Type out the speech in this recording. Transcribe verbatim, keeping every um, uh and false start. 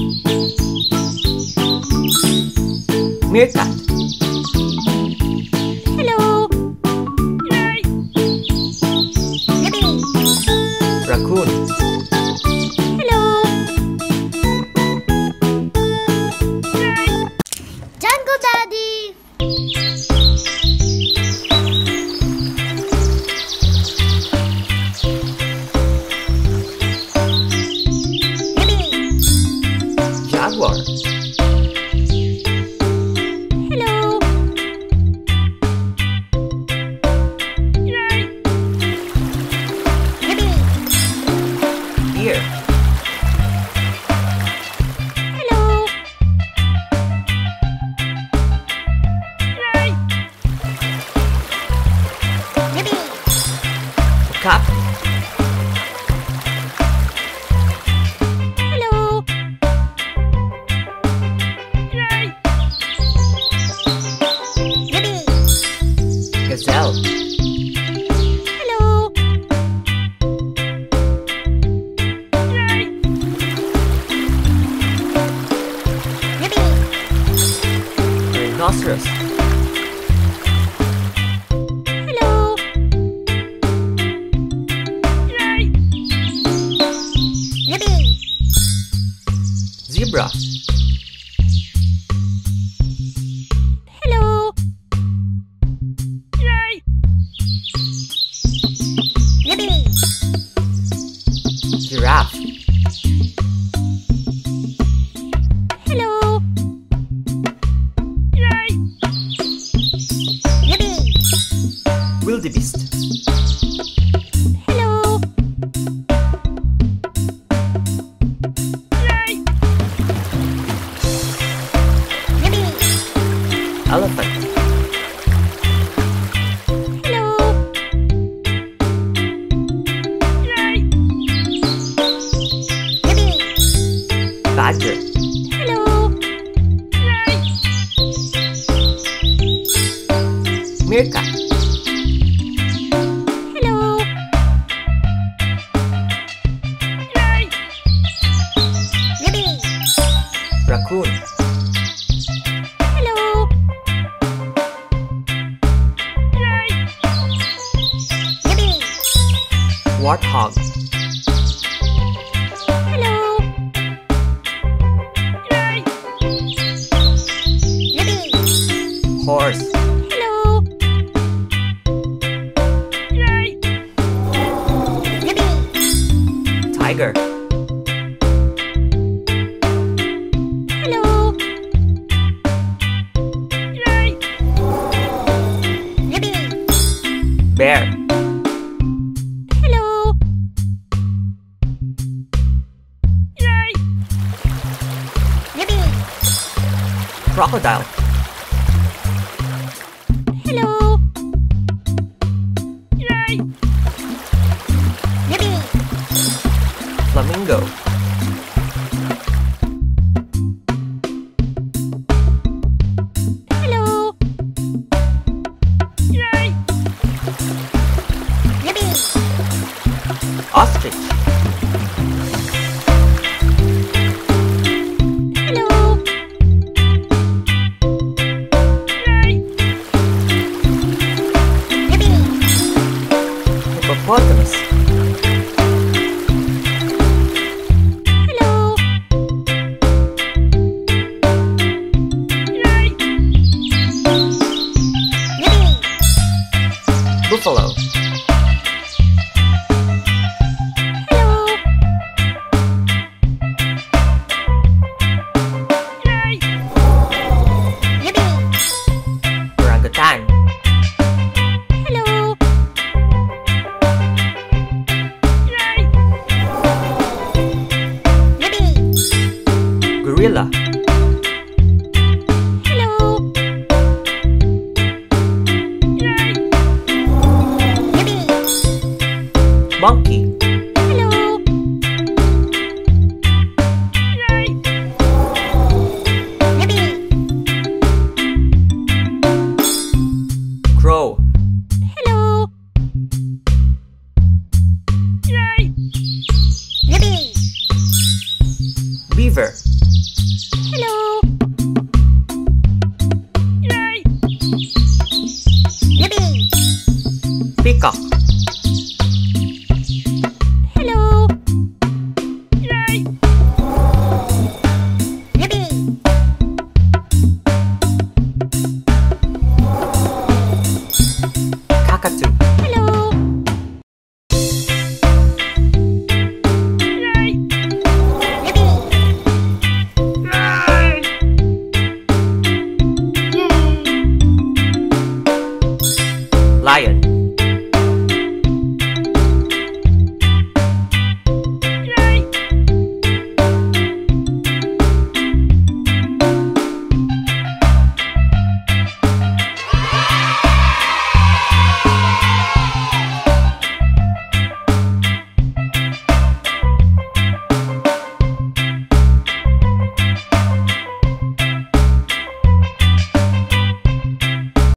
Meerkat. Hello. Raccoon. Hello. Jungle Daddy. Jaguar. Hello. Deer. Hello. Macaque. Hello. Gazelle. Hello. Rhinoceros. Hello. Zebra. Hello. Giraffe. Hello. Wildebeest. Hello. Elephant. Hello. Badger. Hello. Meerkat. Hello. Raccoon. Hello. Warthog. Hello. Horse. Hello. Tiger. Hello. Bear. Hello. Crocodile. Hello. Flamingo. Hello. Ostrich. Hello. Hippopotamus. Hello. Buffalo. Hello. Orangutan. Hello. Gorilla. Hello. Monkey. Hello. Crow. Hello. Beaver. Hello. Yay. Yippee! Peacock.